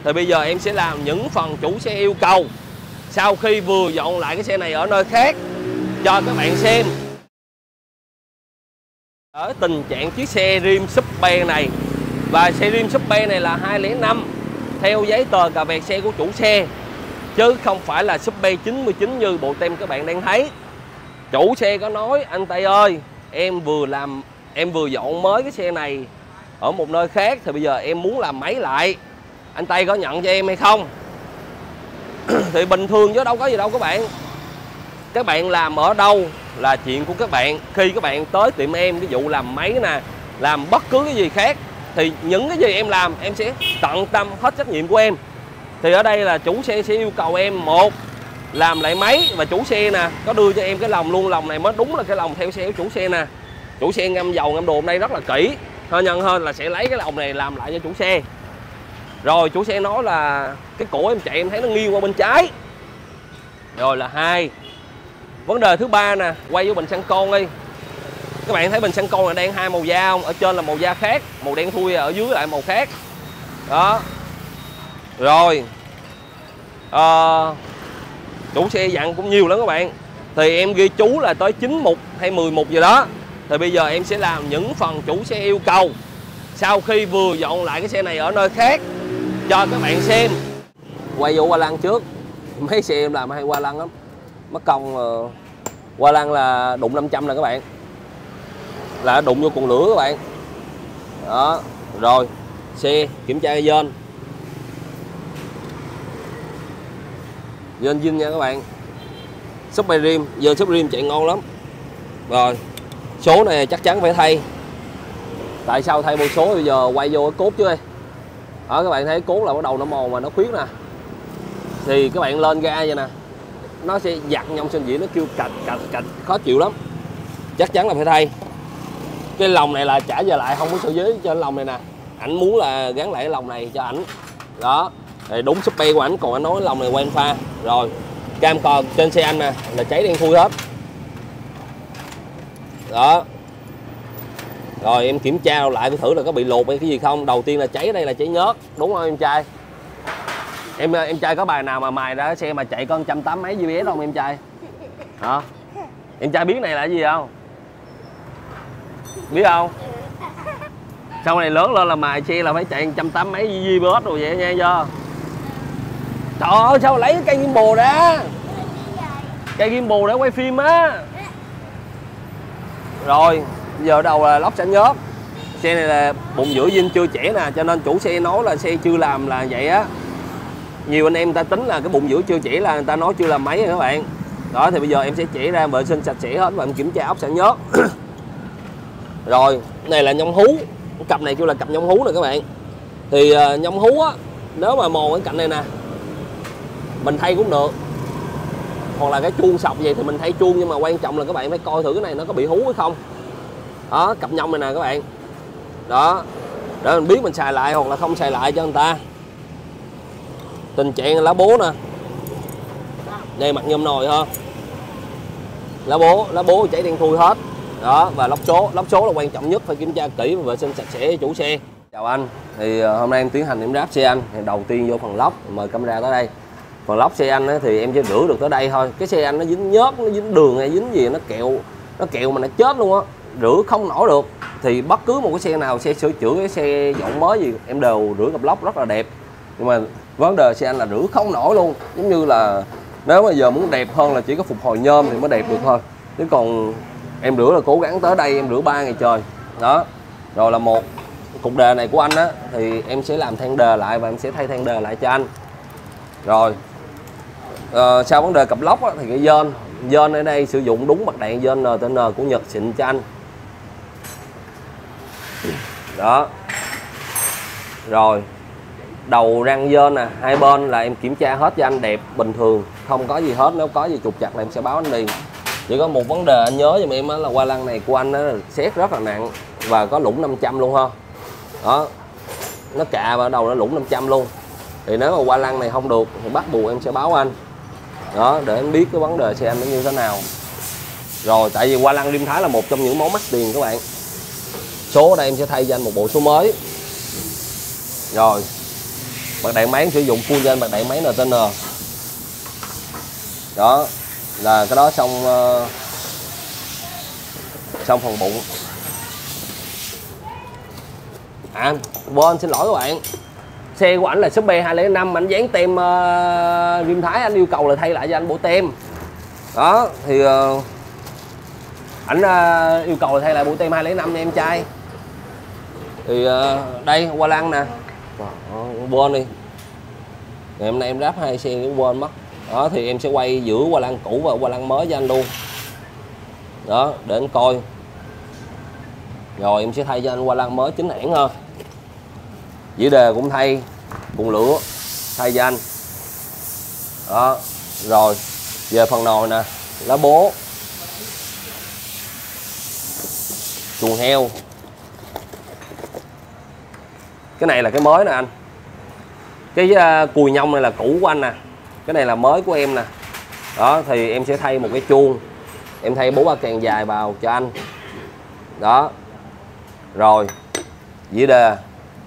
Thì bây giờ em sẽ làm những phần chủ xe yêu cầu sau khi vừa dọn lại cái xe này ở nơi khác cho các bạn xem. Ở tình trạng chiếc xe rim Super này, và xe rim Super này là 205 theo giấy tờ cà vẹt xe của chủ xe, chứ không phải là Super 99 như bộ tem các bạn đang thấy. Chủ xe có nói: anh Tây ơi, em vừa dọn mới cái xe này ở một nơi khác, thì bây giờ em muốn làm máy lại, anh Tây có nhận cho em hay không? Thì bình thường chứ đâu có gì đâu các bạn. Các bạn làm ở đâu là chuyện của các bạn. Khi các bạn tới tiệm em, ví dụ làm máy nè, làm bất cứ cái gì khác, thì những cái gì em làm em sẽ tận tâm hết trách nhiệm của em. Thì ở đây là chủ xe sẽ yêu cầu em: một, làm lại máy, và chủ xe nè có đưa cho em cái lồng luôn. Lồng này mới đúng là cái lồng theo xe của chủ xe nè. Chủ xe ngâm dầu ngâm đồ hôm nay rất là kỹ, hơn nhân hơn là sẽ lấy cái lồng này làm lại cho chủ xe. Rồi chủ xe nói là cái cổ em chạy em thấy nó nghiêng qua bên trái. Rồi là 2. Vấn đề thứ 3 nè, quay vô bình xăng con đi. Các bạn thấy bình xăng con là đang 2 màu da không? Ở trên là màu da khác, màu đen thui, ở dưới lại màu khác. Đó. Rồi chủ xe dặn cũng nhiều lắm các bạn. Thì em ghi chú là tới 9 mục hay 10 mục gì đó. Thì bây giờ em sẽ làm những phần chủ xe yêu cầu sau khi vừa dọn lại cái xe này ở nơi khác cho các bạn xem. Quay vô qua lăng trước. Mấy xe em làm hay qua lăng lắm. Mất công qua lăng là đụng 500 nè các bạn. Là đụng vô cuộn lửa các bạn. Đó. Rồi xe kiểm tra dên. Dên zin nha các bạn. Super rim, giờ Super rim chạy ngon lắm. Rồi số này chắc chắn phải thay. Tại sao thay một số? Bây giờ quay vô cái cốt chứ ơi. Đó, các bạn thấy cốt là bắt đầu nó mòn mà nó khuyết nè. Thì các bạn lên ga vậy nè, nó sẽ giặt nhông sinh dĩ, nó kêu cạch cạch cạch, khó chịu lắm. Chắc chắn là phải thay. Cái lồng này là trả về lại, không có sợi dưới cho cái lồng này nè. Ảnh muốn là gắn lại cái lồng này cho ảnh. Đó, thì đúng Super của ảnh, còn anh nói lồng này quen pha. Rồi cam cờ trên xe anh nè là cháy đen thui hết. Đó. Rồi em kiểm tra lại thử là có bị lột hay cái gì không. Đầu tiên là cháy, đây là cháy nhớt, đúng không em trai? Em trai có bài nào mà mài ra xe mà chạy con 180 mấy GPS không em trai? Hả? Em trai biết này là cái gì không? Biết không? Sau này lớn lên là mài xe là phải chạy 180 mấy GPS rồi vậy nha cho. Trời ơi, sao lấy cái cây gimbal ra? Cây gimbal để quay phim á. Rồi giờ ở đầu là lóc xả nhớt. Xe này là bụng giữa zin chưa trẻ nè, cho nên chủ xe nói là xe chưa làm là vậy á. Nhiều anh em ta tính là cái bụng giữa chưa trẻ là người ta nói chưa làm máy rồi các bạn. Đó, thì bây giờ em sẽ chỉ ra vệ sinh sạch sẽ hết và em kiểm tra ốc xả nhớt. Rồi này là nhông hú. Cặp này kêu là cặp nhông hú nè các bạn. Thì nhông hú á, nếu mà mòn cái cạnh này nè mình thay cũng được, hoặc là cái chuông sọc vậy thì mình thay chuông, nhưng mà quan trọng là các bạn phải coi thử cái này nó có bị hú hay không. Đó, cặp nhông này nè các bạn. Đó, để mình biết mình xài lại hoặc là không xài lại cho người ta. Tình trạng lá bố nè, đây mặt nhôm nồi ha, lá bố chảy đen thui hết. Đó, và lốc số là quan trọng nhất, phải kiểm tra kỹ và vệ sinh sạch sẽ chủ xe. Chào anh, thì hôm nay em tiến hành em ráp xe anh. Thì đầu tiên vô phần lốc, mời camera tới đây. Phần lốc xe anh thì em chỉ rửa được tới đây thôi. Cái xe anh nó dính nhớt, nó dính đường hay dính gì nó kẹo mà nó chết luôn á, rửa không nổi được. Thì bất cứ một cái xe nào, xe sửa chữa, cái xe dọn mới gì em đều rửa cặp lốc rất là đẹp. Nhưng mà vấn đề xe anh là rửa không nổi luôn. Giống như là nếu mà giờ muốn đẹp hơn là chỉ có phục hồi nhôm thì mới đẹp được thôi. Chứ còn em rửa là cố gắng tới đây em rửa 3 ngày trời. Đó. Rồi là một cục đề này của anh á, thì em sẽ làm than đề lại và em sẽ thay than đề lại cho anh. Rồi sau vấn đề cặp lốc á, thì cái dên ở đây sử dụng đúng bạc đạn dên NTN của Nhật xịn cho anh. Đó. Rồi đầu răng dên nè, hai bên là em kiểm tra hết cho anh đẹp bình thường, không có gì hết. Nếu có gì trục chặt là em sẽ báo anh liền. Chỉ có một vấn đề anh nhớ giùm em là qua lăng này của anh đó, xét rất là nặng và có lũng 500 luôn ha. Đó, nó cạ vào đầu nó lũng 500 luôn. Thì nếu mà qua lăng này không được thì bắt buộc em sẽ báo anh. Đó, để em biết cái vấn đề xe anh nó như thế nào. Rồi tại vì qua lăng Liêm Thái là một trong những món mắc tiền các bạn. Số ở đây em sẽ thay cho anh một bộ số mới. Rồi Bật đèn máy sử dụng full trên bật đèn máy NTN. Đó là cái đó xong phần bụng. Quên, xin lỗi các bạn, xe của ảnh là Súp B 205, anh dán tem Rim Thái, anh yêu cầu là thay lại cho anh bộ tem. Đó thì ảnh yêu cầu là thay lại bộ tem 205 nha em trai. Thì đây qua lăng nè, quên đi, ngày hôm nay em ráp hai xe cũng quên mất. Đó thì em sẽ quay giữa qua lăng cũ và qua lăng mới cho anh luôn. Đó để anh coi, rồi em sẽ thay cho anh qua lăng mới chính hãng hơn. Dĩa đề cũng thay, cùng lửa thay cho anh. Đó rồi về phần nồi nè, lá bố, chuồng heo, cái này là cái mới nè anh. Cái cùi nhông này là cũ của anh nè, cái này là mới của em nè. Đó thì em sẽ thay một cái chuông, em thay 4 ba càng dài vào cho anh. Đó rồi dĩa đề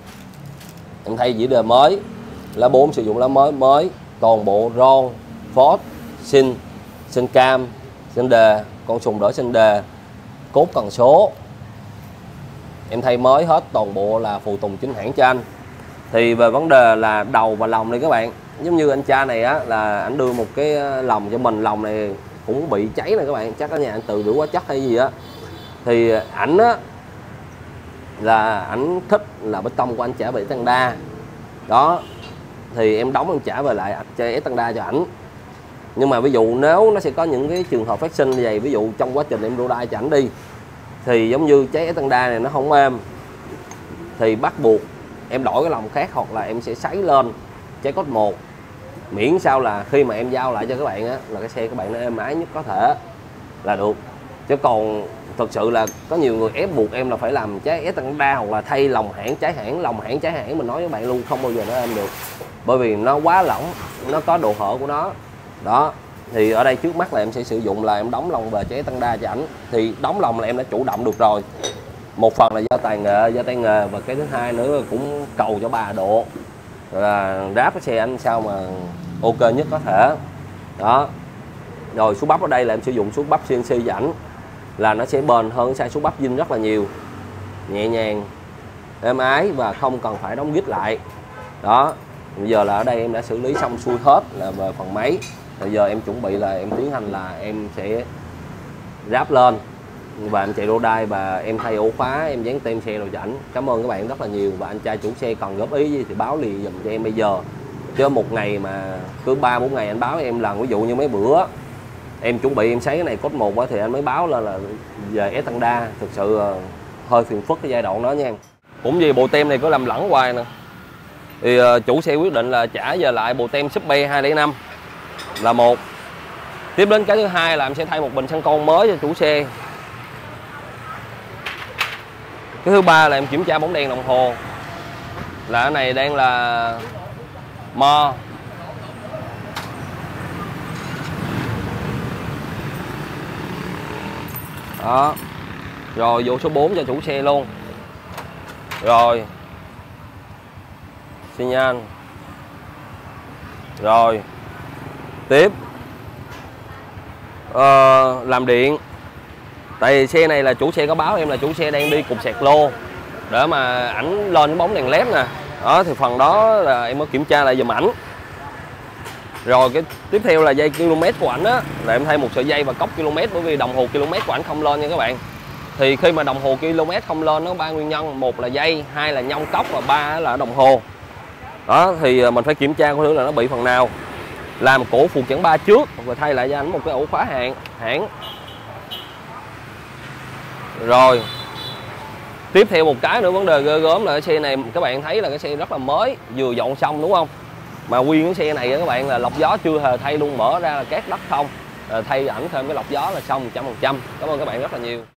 em thay dĩa đề mới, lá 4 sử dụng lá mới, toàn bộ ron, phốt, sinh cam, sinh đề, con sùng đỡ sinh đề, cốt cần số em thay mới hết, toàn bộ là phụ tùng chính hãng cho anh. Thì về vấn đề là đầu và lòng này các bạn, giống như anh cha này á là anh đưa một cái lòng cho mình, lòng này cũng bị cháy nè các bạn, chắc ở nhà anh tự rửa hóa chất hay gì á. Thì ảnh á là ảnh thích là bê tông của anh trả về tăng đa. Đó thì em đóng em trả về lại chơi tăng đa cho ảnh. Nhưng mà ví dụ nếu nó sẽ có những cái trường hợp phát sinh như vậy, ví dụ trong quá trình em đô đai cho ảnh đi, thì giống như cháy tăng đa này nó không êm, thì bắt buộc em đổi cái lòng khác, hoặc là em sẽ sấy lên trái cốt 1, miễn sao là khi mà em giao lại cho các bạn á là cái xe các bạn nó êm ái nhất có thể là được. Chứ còn thực sự là có nhiều người ép buộc em là phải làm trái tăng đa hoặc là thay lòng hãng trái hãng. Lòng hãng trái hãng mình nói với bạn luôn, không bao giờ nó êm được, bởi vì nó quá lỏng, nó có độ hở của nó. Đó thì ở đây trước mắt là em sẽ sử dụng là em đóng lòng về trái tăng đa cho ảnh. Thì đóng lòng là em đã chủ động được rồi, một phần là do tài nghệ, do tay nghề, và cái thứ hai nữa là cũng cầu cho bà độ là ráp cái xe anh sao mà ok nhất có thể. Đó rồi số bắp ở đây là em sử dụng số bắp CNC cho ảnh, là nó sẽ bền hơn size số bắp zin rất là nhiều, nhẹ nhàng, êm ái và không cần phải đóng gít lại. Đó bây giờ là ở đây em đã xử lý xong xuôi hết là về phần máy. Bây giờ em chuẩn bị là em tiến hành là em sẽ ráp lên và em chạy đô đai và em thay ổ khóa, em dán tem xe rồi cho ảnh. Cảm ơn các bạn rất là nhiều, và anh trai chủ xe còn góp ý gì thì báo liền dùm cho em bây giờ, chứ một ngày mà cứ 3-4 ngày anh báo em lần. Ví dụ như mấy bữa em chuẩn bị em sấy cái này cốt 1 thì anh mới báo lên là về S tăng đa, thực sự hơi phiền phức cái giai đoạn đó nha. Cũng vì bộ tem này có làm lẫn hoài nè, thì chủ xe quyết định là trả về lại bộ tem Súp B 205 là một. Tiếp đến cái thứ hai là em sẽ thay một bình xăng con mới cho chủ xe. Cái thứ ba là em kiểm tra bóng đèn đồng hồ, là cái này đang là mo. Đó rồi vô số 4 cho chủ xe luôn. Rồi xi nhan. Rồi tiếp làm điện. Tại vì xe này là chủ xe có báo em là chủ xe đang đi cục sạc lô để mà ảnh lên cái bóng đèn led nè. Đó thì phần đó là em mới kiểm tra lại giùm ảnh. Rồi cái tiếp theo là dây km của ảnh á, là em thay một sợi dây và cốc km, bởi vì đồng hồ km của ảnh không lên nha các bạn. Thì khi mà đồng hồ km không lên nó có 3 nguyên nhân, một là dây, hai là nhông cốc, và ba là đồng hồ. Đó thì mình phải kiểm tra coi thử là nó bị phần nào, làm cổ phụ kiện 3 trước và thay lại cho ảnh một cái ổ khóa hãng. Rồi tiếp theo một cái nữa vấn đề ghê gớm là cái xe này các bạn thấy là cái xe rất là mới, vừa dọn xong đúng không, mà nguyên cái xe này các bạn là lọc gió chưa hề thay luôn, mở ra là cát đất không, thay ảnh thêm cái lọc gió là xong 100%. Cảm ơn các bạn rất là nhiều.